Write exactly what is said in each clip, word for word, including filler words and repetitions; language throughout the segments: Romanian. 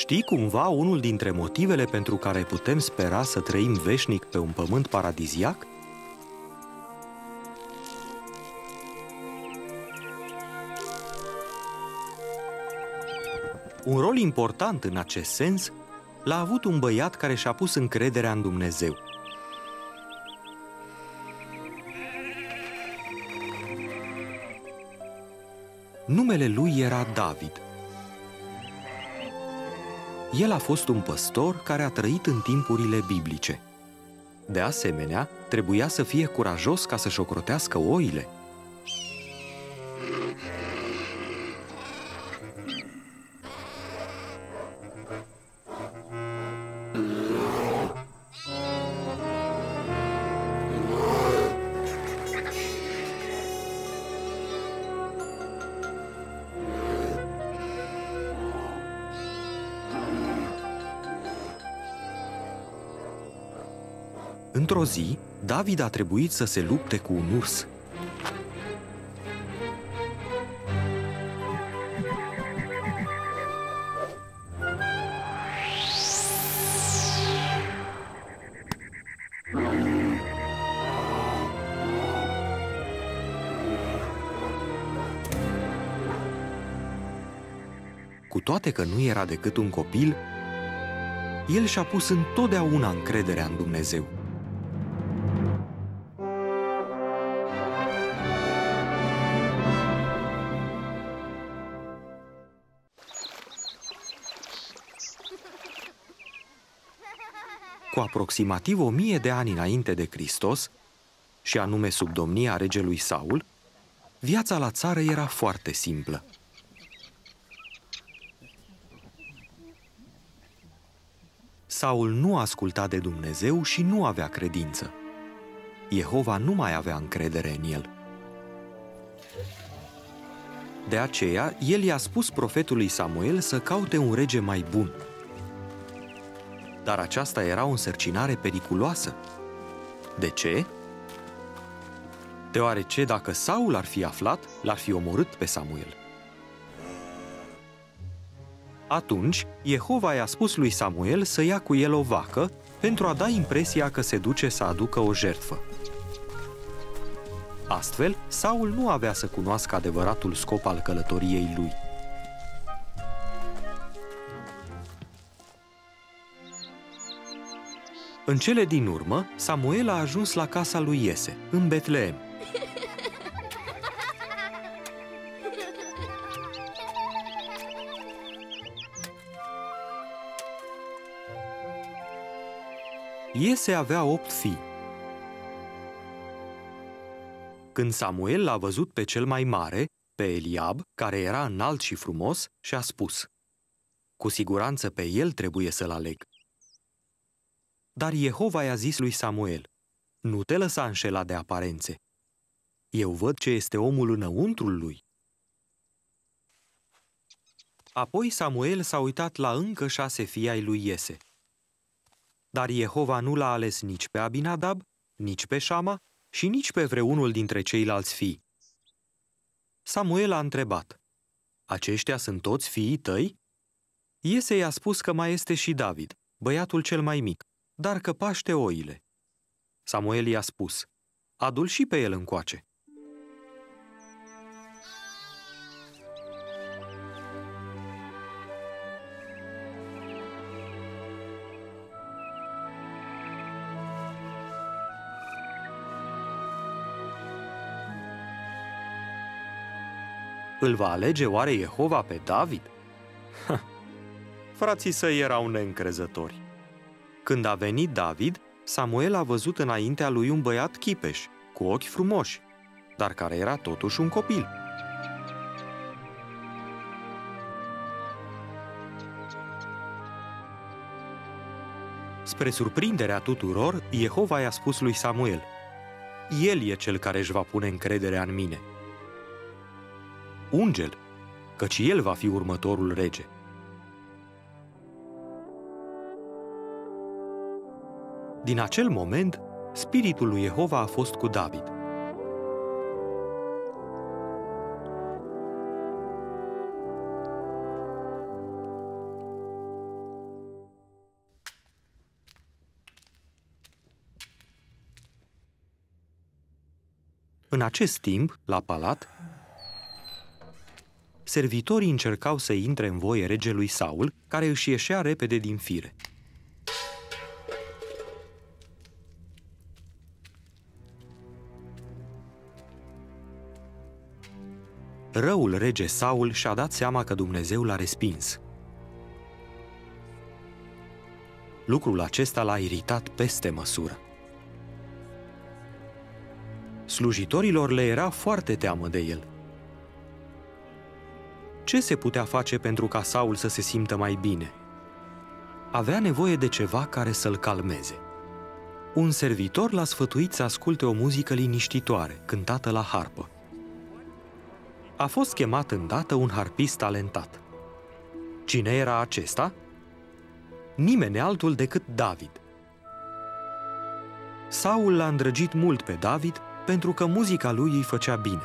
Știi cumva unul dintre motivele pentru care putem spera să trăim veșnic pe un pământ paradiziac? Un rol important în acest sens l-a avut un băiat care și-a pus încrederea în Dumnezeu. Numele lui era David. El a fost un păstor care a trăit în timpurile biblice. De asemenea, trebuia să fie curajos ca să-și ocrotească oile. Într-o zi, David a trebuit să se lupte cu un urs. Cu toate că nu era decât un copil, el și-a pus întotdeauna încrederea în Dumnezeu. Cu aproximativ o mie de ani înainte de Hristos, și anume sub domnia regelui Saul, viața la țară era foarte simplă. Saul nu asculta de Dumnezeu și nu avea credință. Jehova nu mai avea încredere în el. De aceea, el i-a spus profetului Samuel să caute un rege mai bun. Dar aceasta era o însărcinare periculoasă. De ce? Deoarece dacă Saul ar fi aflat, l-ar fi omorât pe Samuel. Atunci, Jehova i-a spus lui Samuel să ia cu el o vacă pentru a da impresia că se duce să aducă o jertfă. Astfel, Saul nu avea să cunoască adevăratul scop al călătoriei lui. În cele din urmă, Samuel a ajuns la casa lui Iese, în Betleem. Iese avea opt fii. Când Samuel l-a văzut pe cel mai mare, pe Eliab, care era înalt și frumos, și-a spus: cu siguranță pe el trebuie să-l aleg. Dar Jehova i-a zis lui Samuel: nu te lăsa înșelat de aparențe. Eu văd ce este omul înăuntrul lui. Apoi Samuel s-a uitat la încă șase fii ai lui Iese. Dar Jehova nu l-a ales nici pe Abinadab, nici pe Șama și nici pe vreunul dintre ceilalți fii. Samuel a întrebat: aceștia sunt toți fiii tăi? Iese i-a spus că mai este și David, băiatul cel mai mic, dar că paște oile. Samuel i-a spus: adu-l și pe el încoace. Îl va alege oare Jehova pe David? Ha. Frații săi erau neîncrezători. Când a venit David, Samuel a văzut înaintea lui un băiat chipeș, cu ochi frumoși, dar care era totuși un copil. Spre surprinderea tuturor, Jehova i-a spus lui Samuel: el e cel care își va pune încrederea în mine. Unge-l, căci el va fi următorul rege. Din acel moment, spiritul lui Jehova a fost cu David. În acest timp, la palat, servitorii încercau să intre în voie regelui Saul, care își ieșea repede din fire. Răul rege Saul și-a dat seama că Dumnezeu l-a respins. Lucrul acesta l-a iritat peste măsură. Slujitorilor le era foarte teamă de el. Ce se putea face pentru ca Saul să se simtă mai bine? Avea nevoie de ceva care să-l calmeze. Un servitor l-a sfătuit să asculte o muzică liniștitoare, cântată la harpă. A fost chemat îndată un harpist talentat. Cine era acesta? Nimeni altul decât David. Saul l-a îndrăgit mult pe David pentru că muzica lui îi făcea bine.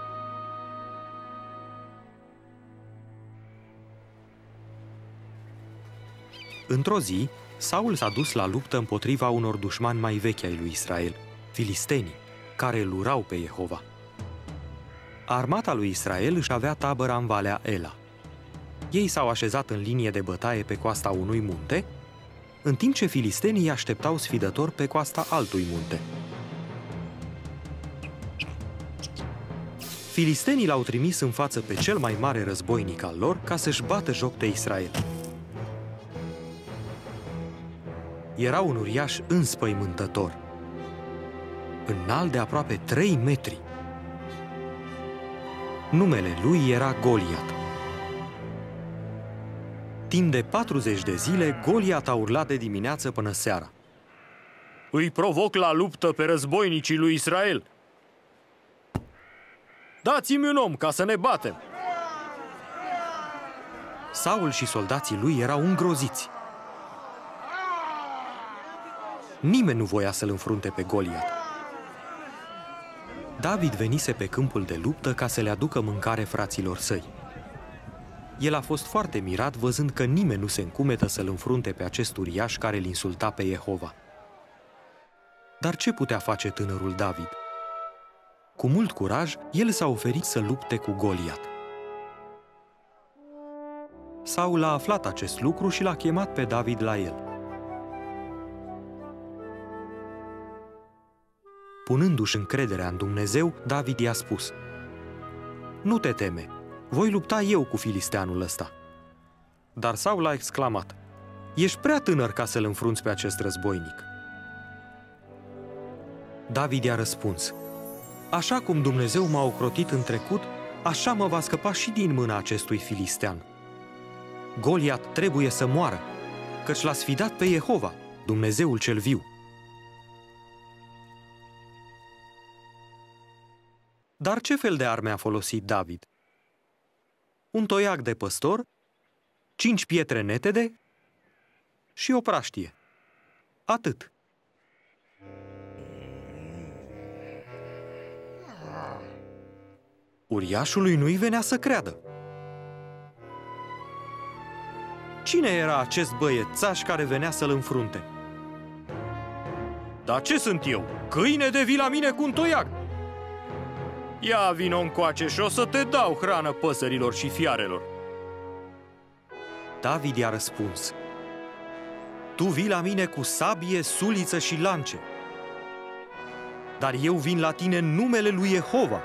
Într-o zi, Saul s-a dus la luptă împotriva unor dușmani mai vechi ai lui Israel, filistenii, care îl urau pe Jehova. Armata lui Israel își avea tabăra în Valea Ela. Ei s-au așezat în linie de bătaie pe coasta unui munte, în timp ce filistenii îi așteptau sfidători pe coasta altui munte. Filistenii l-au trimis în față pe cel mai mare războinic al lor ca să-și bată joc de Israel. Era un uriaș înspăimântător, înalt de aproape trei metri. Numele lui era Goliat. Timp de patruzeci de zile, Goliat a urlat de dimineață până seara. Îi provoc la luptă pe războinicii lui Israel. Dați-mi un om ca să ne batem. Saul și soldații lui erau îngroziți. Nimeni nu voia să-l înfrunte pe Goliat. David venise pe câmpul de luptă ca să le aducă mâncare fraților săi. El a fost foarte mirat văzând că nimeni nu se încumetă să-l înfrunte pe acest uriaș care îl insulta pe Jehova. Dar ce putea face tânărul David? Cu mult curaj, el s-a oferit să lupte cu Goliat. Saul a aflat acest lucru și l-a chemat pe David la el. Punându-și încrederea în Dumnezeu, David i-a spus: Nu te teme, voi lupta eu cu filisteanul ăsta. Dar Saul a exclamat: Ești prea tânăr ca să-l înfrunți pe acest războinic. David i-a răspuns: Așa cum Dumnezeu m-a ocrotit în trecut, așa mă va scăpa și din mâna acestui filistean. Goliat trebuie să moară, căci l-a sfidat pe Jehova, Dumnezeul cel viu. Dar ce fel de arme a folosit David? Un toiac de păstor, cinci pietre netede și o praștie. Atât. Uriașului nu-i venea să creadă. Cine era acest băiețaș care venea să-l înfrunte? Dar ce sunt eu? Câine de vii la mine cu un toiac? Ia vino încoace și o să te dau hrană păsărilor și fiarelor. David i-a răspuns: Tu vii la mine cu sabie, suliță și lance, dar eu vin la tine în numele lui Jehova.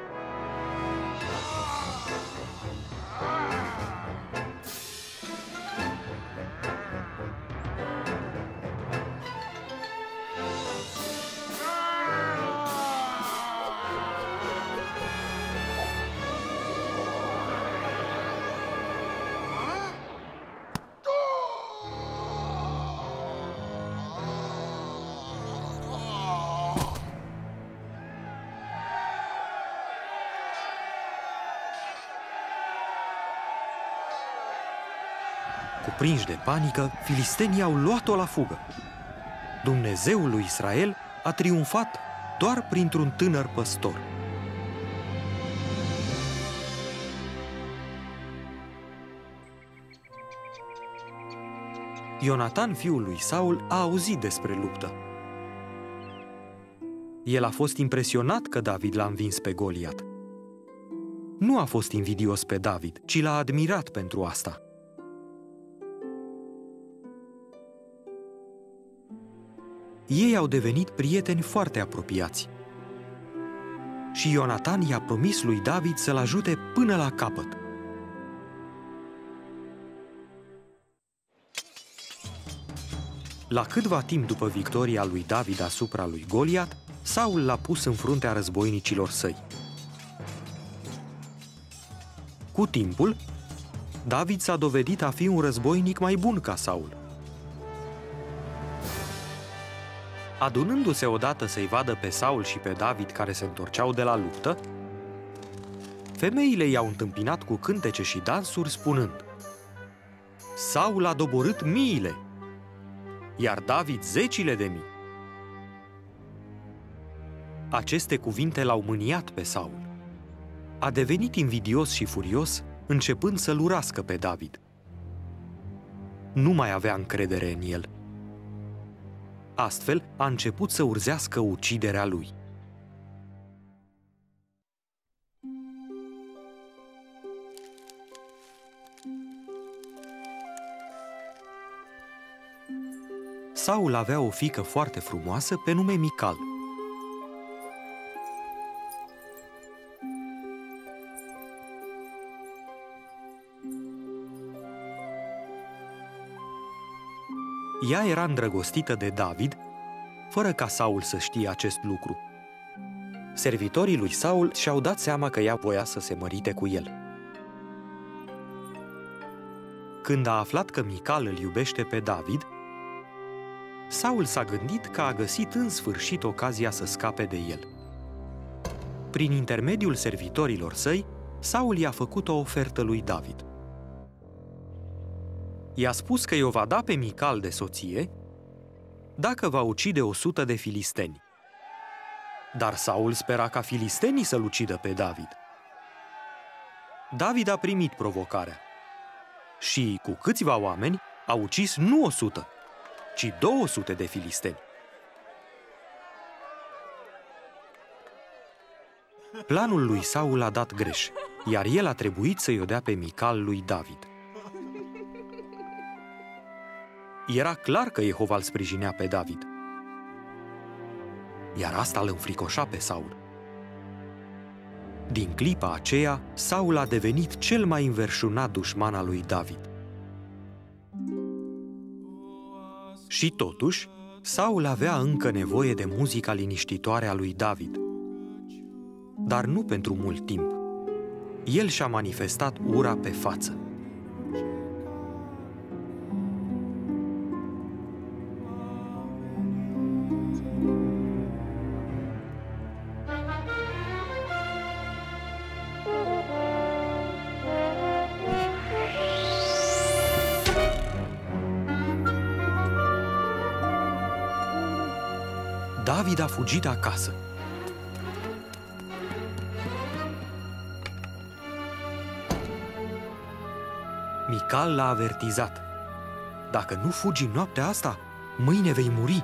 Cuprinși de panică, filistenii au luat-o la fugă. Dumnezeul lui Israel a triumfat doar printr-un tânăr păstor. Ionatan, fiul lui Saul, a auzit despre luptă. El a fost impresionat că David l-a învins pe Goliat. Nu a fost invidios pe David, ci l-a admirat pentru asta. Ei au devenit prieteni foarte apropiați. Și Ionatan i-a promis lui David să-l ajute până la capăt. La câtva timp după victoria lui David asupra lui Goliat, Saul l-a pus în fruntea războinicilor săi. Cu timpul, David s-a dovedit a fi un războinic mai bun ca Saul. Adunându-se odată să-i vadă pe Saul și pe David care se întorceau de la luptă, femeile i-au întâmpinat cu cântece și dansuri spunând: Saul a doborât miile, iar David zecile de mii. Aceste cuvinte l-au mâniat pe Saul. A devenit invidios și furios, începând să-l urască pe David. Nu mai avea încredere în el. Astfel, a început să urzească uciderea lui. Saul avea o fiică foarte frumoasă pe nume Mical. Ea era îndrăgostită de David, fără ca Saul să știe acest lucru. Servitorii lui Saul și-au dat seama că ea voia să se mărite cu el. Când a aflat că Mical îl iubește pe David, Saul s-a gândit că a găsit în sfârșit ocazia să scape de el. Prin intermediul servitorilor săi, Saul i-a făcut o ofertă lui David. I-a spus că i-o va da pe Mical de soție dacă va ucide o sută de filisteni. Dar Saul spera ca filistenii să-l ucidă pe David. David a primit provocarea și, cu câțiva oameni, a ucis nu o sută, ci două sute de filisteni. Planul lui Saul a dat greș, iar el a trebuit să-i o dea pe Mical lui David. Era clar că Jehova îl sprijinea pe David, iar asta îl înfricoșa pe Saul. Din clipa aceea, Saul a devenit cel mai înverșunat dușman al lui David. Și totuși, Saul avea încă nevoie de muzica liniștitoare a lui David. Dar nu pentru mult timp. El și-a manifestat ura pe față. David a fugit acasă. Mical l-a avertizat: dacă nu fugi în noaptea asta, mâine vei muri.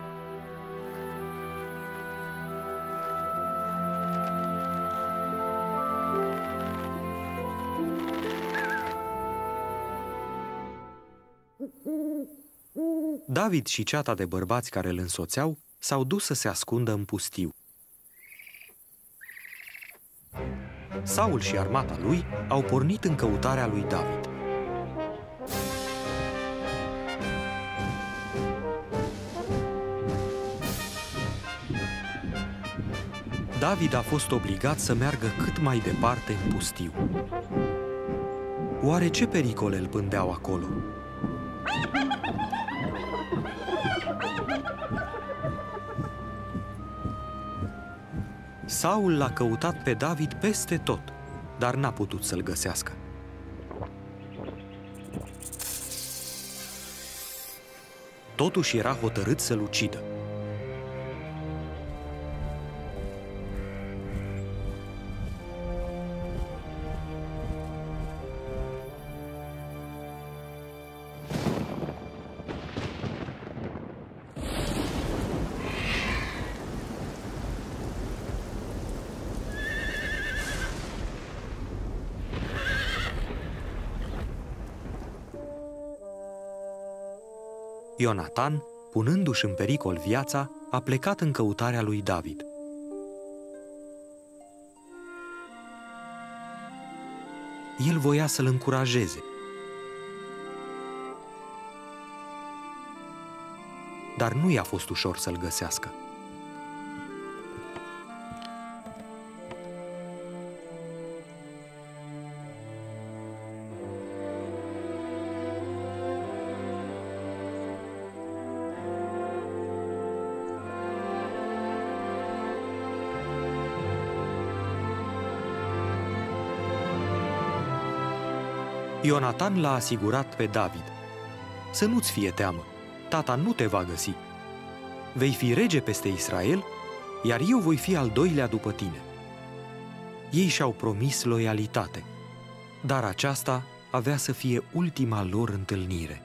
David și ceata de bărbați care îl însoțeau s-au dus să se ascundă în pustiu. Saul și armata lui au pornit în căutarea lui David. David a fost obligat să meargă cât mai departe în pustiu. Oare ce pericole îl pândeau acolo? Saul l-a căutat pe David peste tot, dar n-a putut să-l găsească. Totuși era hotărât să-l ucidă. Ionatan, punându-și în pericol viața, a plecat în căutarea lui David. El voia să-l încurajeze. Dar nu i-a fost ușor să-l găsească. Ionatan l-a asigurat pe David: să nu-ți fie teamă, tata nu te va găsi. Vei fi rege peste Israel, iar eu voi fi al doilea după tine. Ei și-au promis loialitate, dar aceasta avea să fie ultima lor întâlnire.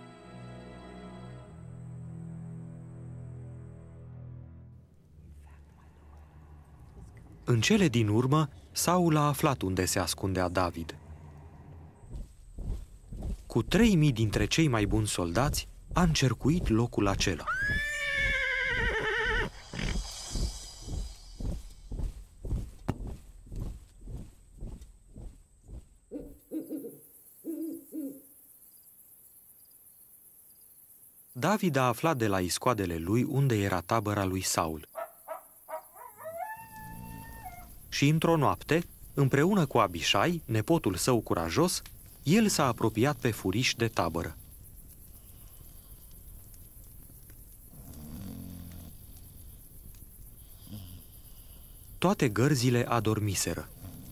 În cele din urmă, Saul a aflat unde se ascundea David. Cu trei mii dintre cei mai buni soldați, a încercuit locul acela. David a aflat de la iscoadele lui unde era tabăra lui Saul. Și într-o noapte, împreună cu Abișai, nepotul său curajos, el s-a apropiat pe furiș de tabără. Toate gărzile adormiseră.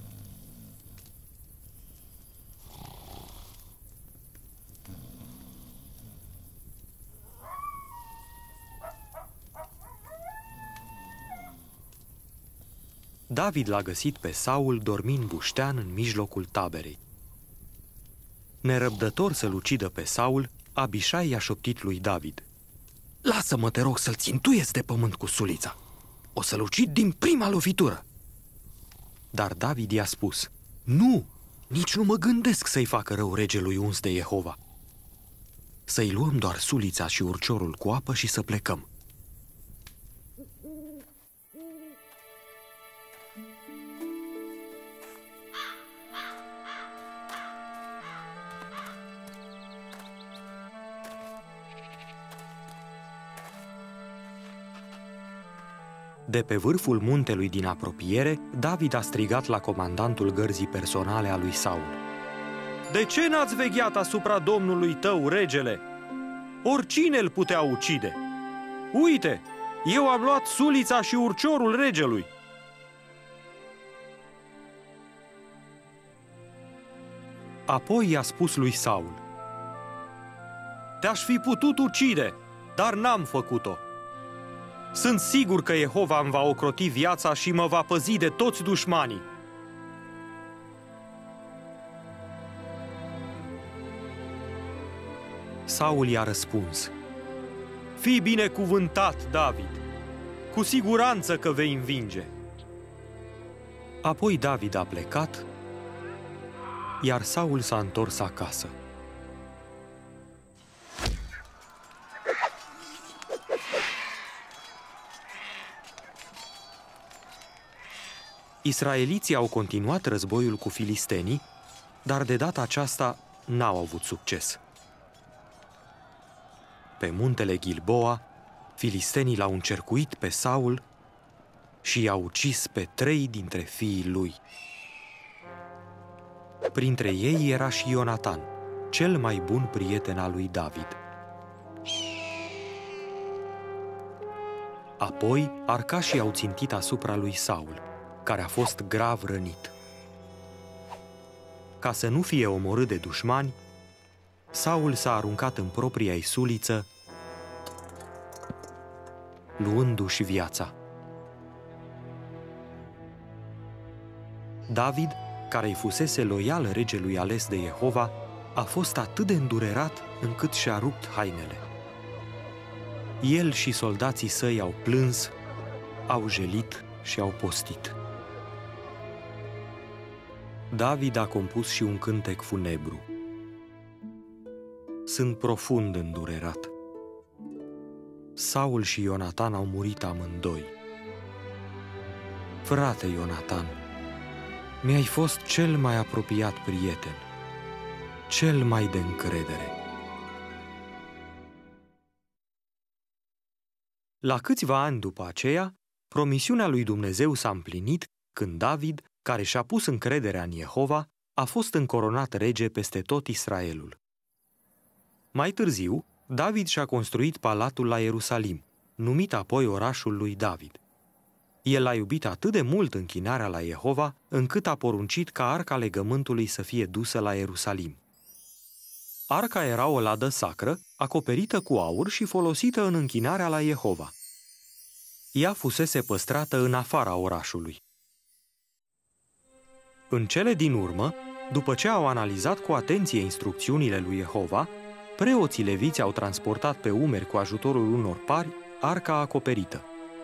David l-a găsit pe Saul dormind buștean în mijlocul taberei. Nerăbdător să-l ucidă pe Saul, Abișai i-a șoptit lui David: lasă-mă, te rog, să-l țintuiesc de pământ cu sulița. O să-l ucid din prima lovitură. Dar David i-a spus: nu, nici nu mă gândesc să-i facă rău regelui uns de Jehova. Să-i luăm doar sulița și urciorul cu apă și să plecăm. De pe vârful muntelui din apropiere, David a strigat la comandantul gărzii personale a lui Saul: de ce n-ați vegheat asupra domnului tău, regele? Oricine îl putea ucide. Uite, eu am luat sulița și urciorul regelui. Apoi i-a spus lui Saul: te-aș fi putut ucide, dar n-am făcut-o. Sunt sigur că Jehova îmi va ocroti viața și mă va păzi de toți dușmanii. Saul i-a răspuns: fii binecuvântat, David, cu siguranță că vei învinge. Apoi David a plecat, iar Saul s-a întors acasă. Israeliții au continuat războiul cu filistenii, dar de data aceasta n-au avut succes. Pe muntele Gilboa, filistenii l-au încercuit pe Saul și i-au ucis pe trei dintre fiii lui. Printre ei era și Ionatan, cel mai bun prieten al lui David. Apoi, arcașii au țintit asupra lui Saul, care a fost grav rănit. Ca să nu fie omorât de dușmani, Saul s-a aruncat în propria-i suliță, luându-și viața. David, care îi fusese loial regelui ales de Jehova, a fost atât de îndurerat încât și-a rupt hainele. El și soldații săi au plâns, au jelit și au postit. David a compus și un cântec funebru: sunt profund îndurerat. Saul și Ionatan au murit amândoi. Frate Ionatan, mi-ai fost cel mai apropiat prieten, cel mai de încredere. La câțiva ani după aceea, promisiunea lui Dumnezeu s-a împlinit când David, care și-a pus încrederea în Jehova, a fost încoronat rege peste tot Israelul. Mai târziu, David și-a construit palatul la Ierusalim, numit apoi orașul lui David. El a iubit atât de mult închinarea la Jehova, încât a poruncit ca arca legământului să fie dusă la Ierusalim. Arca era o ladă sacră, acoperită cu aur și folosită în închinarea la Jehova. Ea fusese păstrată în afara orașului. În cele din urmă, după ce au analizat cu atenție instrucțiunile lui Jehova, preoții leviți au transportat pe umeri cu ajutorul unor pari arca acoperită.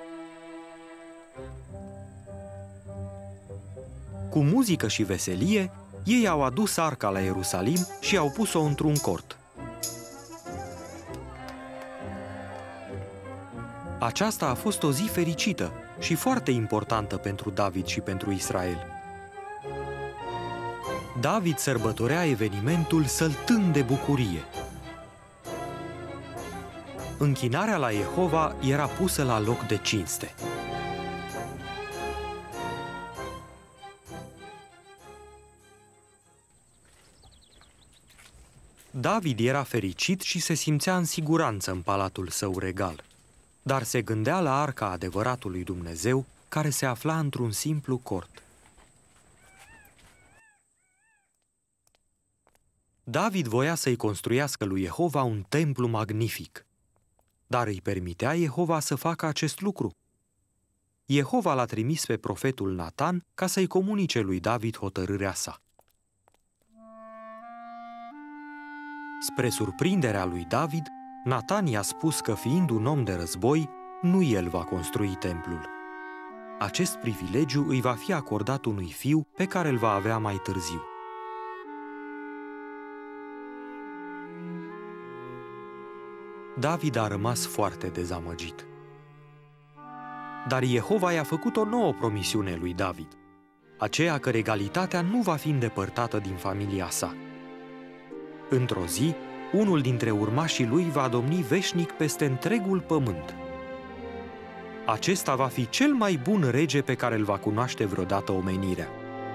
Cu muzică și veselie, ei au adus arca la Ierusalim și au pus-o într-un cort. Aceasta a fost o zi fericită și foarte importantă pentru David și pentru Israel. David sărbătorea evenimentul săltând de bucurie. Închinarea la Jehova era pusă la loc de cinste. David era fericit și se simțea în siguranță în palatul său regal, dar se gândea la arca adevăratului Dumnezeu, care se afla într-un simplu cort. David voia să-i construiască lui Jehova un templu magnific, dar îi permitea Jehova să facă acest lucru. Jehova l-a trimis pe profetul Natan ca să-i comunice lui David hotărârea sa. Spre surprinderea lui David, Natan i-a spus că, fiind un om de război, nu el va construi templul. Acest privilegiu îi va fi acordat unui fiu pe care îl va avea mai târziu. David a rămas foarte dezamăgit. Dar Jehova i-a făcut o nouă promisiune lui David, aceea că regalitatea nu va fi îndepărtată din familia sa. Într-o zi, unul dintre urmașii lui va domni veșnic peste întregul pământ. Acesta va fi cel mai bun rege pe care îl va cunoaște vreodată omenirea.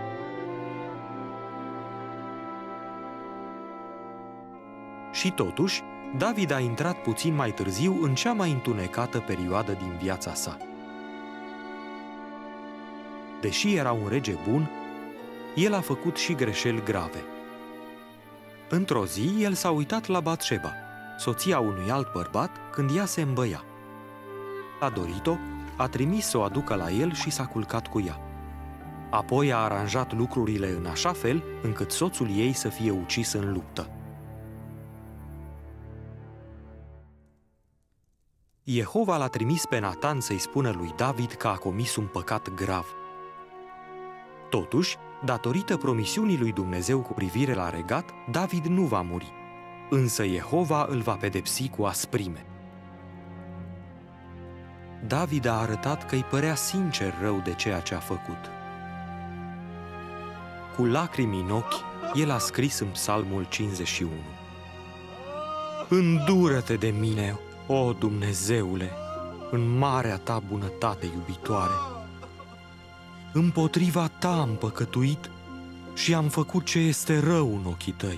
Și totuși, David a intrat puțin mai târziu în cea mai întunecată perioadă din viața sa. Deși era un rege bun, el a făcut și greșeli grave. Într-o zi, el s-a uitat la Batșeba, soția unui alt bărbat, când ea se îmbăia. A dorit-o, a trimis să o aducă la el și s-a culcat cu ea. Apoi a aranjat lucrurile în așa fel încât soțul ei să fie ucis în luptă. Jehova l-a trimis pe Natan să-i spună lui David că a comis un păcat grav. Totuși, datorită promisiunii lui Dumnezeu cu privire la regat, David nu va muri, însă Jehova îl va pedepsi cu asprime. David a arătat că îi părea sincer rău de ceea ce a făcut. Cu lacrimi în ochi, el a scris în Psalmul cincizeci și unu: Îndură-te de mine, o Dumnezeule, în marea ta bunătate iubitoare. Împotriva ta am păcătuit și am făcut ce este rău în ochii tăi.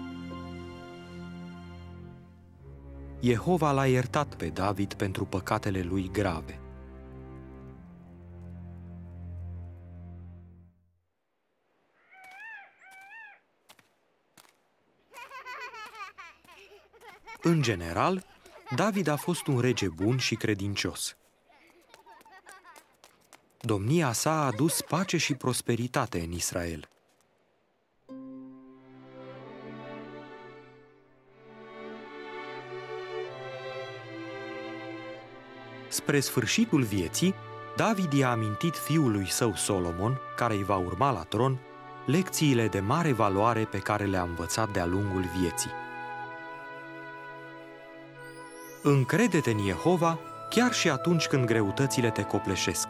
Jehova l-a iertat pe David pentru păcatele lui grave. În general, David a fost un rege bun și credincios. Domnia sa a adus pace și prosperitate în Israel. Spre sfârșitul vieții, David i-a amintit fiului său Solomon, care îi va urma la tron, lecțiile de mare valoare pe care le-a învățat de-a lungul vieții. Încrede-te în Jehova chiar și atunci când greutățile te copleșesc.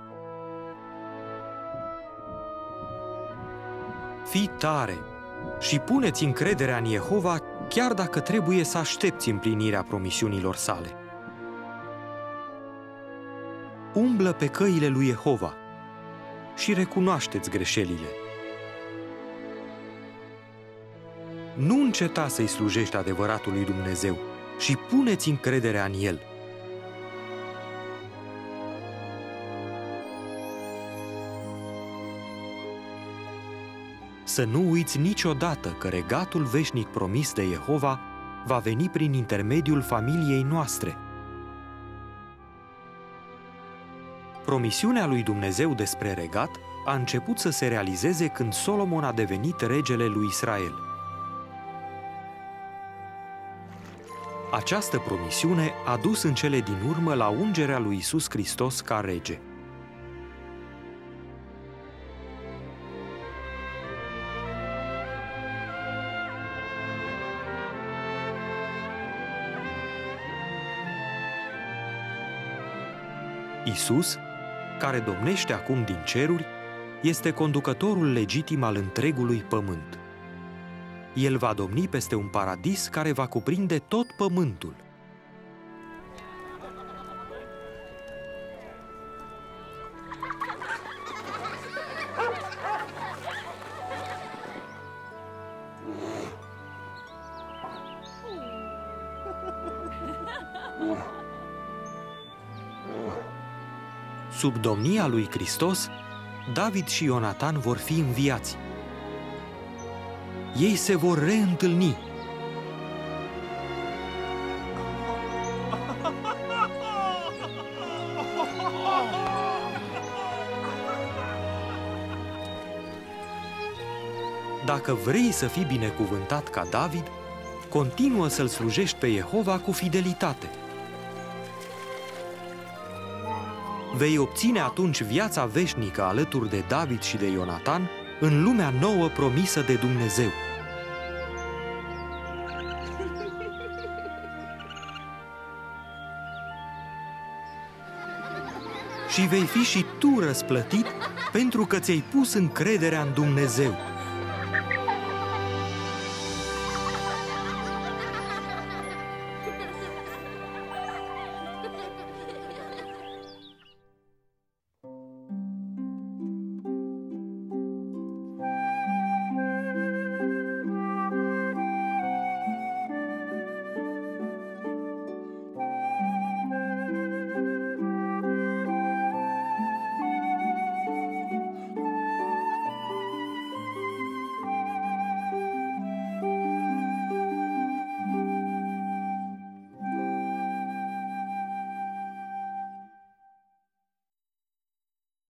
Fii tare și pune-ți încrederea în Jehova chiar dacă trebuie să aștepți împlinirea promisiunilor sale. Umblă pe căile lui Jehova și recunoaște-ți greșelile. Nu înceta să-i slujești adevăratului Dumnezeu și pune-ți încrederea în El. Să nu uiți niciodată că regatul veșnic promis de Jehova va veni prin intermediul familiei noastre. Promisiunea lui Dumnezeu despre regat a început să se realizeze când Solomon a devenit regele lui Israel. Această promisiune a dus în cele din urmă la ungerea lui Iisus Hristos ca rege. Iisus, care domnește acum din ceruri, este conducătorul legitim al întregului pământ. El va domni peste un paradis care va cuprinde tot pământul. Sub domnia lui Hristos, David și Ionatan vor fi înviați. Ei se vor reîntâlni. Dacă vrei să fii binecuvântat ca David, continuă să-L slujești pe Jehova cu fidelitate. Vei obține atunci viața veșnică alături de David și de Ionatan în lumea nouă promisă de Dumnezeu. Și vei fi și tu răsplătit pentru că ți-ai pus încrederea în Dumnezeu.